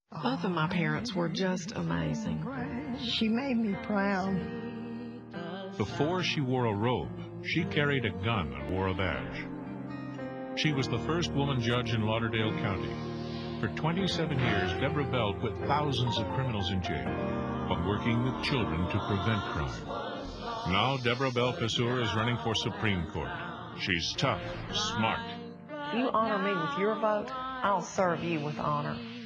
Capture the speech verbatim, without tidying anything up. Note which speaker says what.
Speaker 1: Both of my parents were just amazing.
Speaker 2: She made me proud.
Speaker 3: Before she wore a robe, she carried a gun and wore a badge. She was the first woman judge in Lauderdale County. For twenty-seven years, Deborah Bell put thousands of criminals in jail while working with children to prevent crime. Now Deborah Bell Passeur is running for Supreme Court. She's tough, smart.
Speaker 1: If you honor me with your vote, I'll serve you with honor.